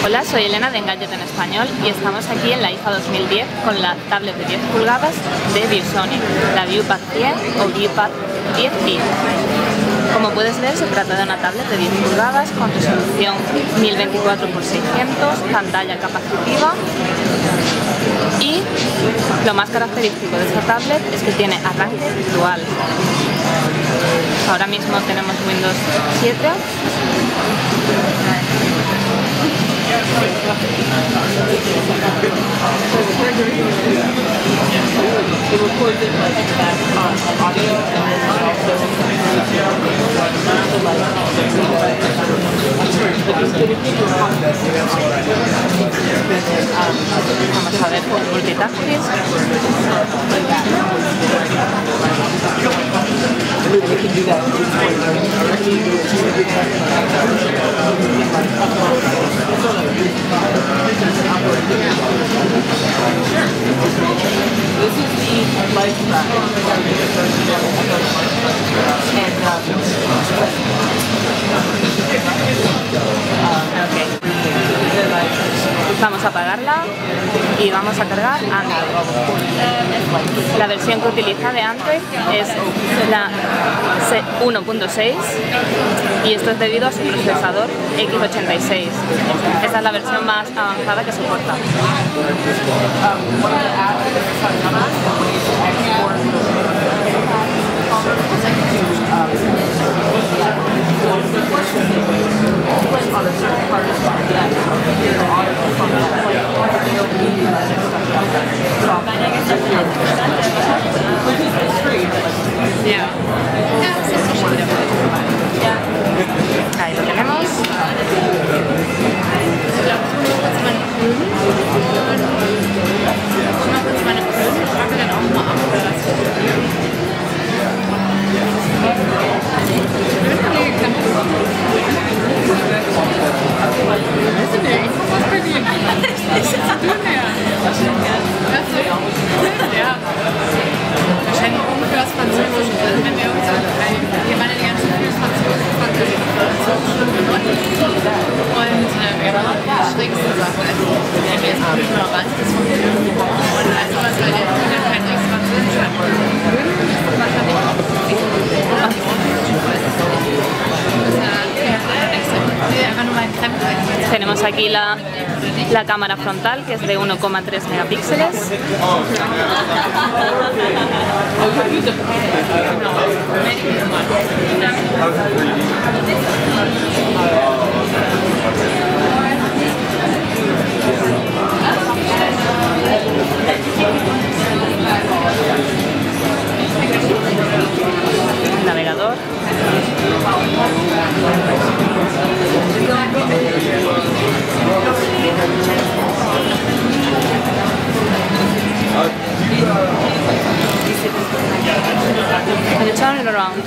Hola, soy Elena de Engadget en Español y estamos aquí en la IFA 2010 con la tablet de 10 pulgadas de ViewSonic, la ViewPad 10 o ViewPad 10i. Como puedes ver, se trata de una tablet de 10 pulgadas con resolución 1024x600, pantalla capacitiva y lo más característico de esta tablet es que tiene arranque dual. Ahora mismo tenemos Windows 7. Vamos a ver multitasking. This is the life track. Vamos a apagarla y vamos a cargar Android. La versión que utiliza de Android es la 1.6 y esto es debido a su procesador x86. Esta es la versión más avanzada que soporta. Ahí lo tenemos. Wahrscheinlich ungefähr was Französisch. Also wenn wir uns wir waren ja die ganze Zeit Französisch und wir haben auch die schrägsten Sachen. Also wenn wir jetzt Ignoranz des Französischen und also was weil der Schüler kein extra Französisch hat. Tenemos aquí la cámara frontal, que es de 1,3 megapíxeles. Navegador. Can you turn it around?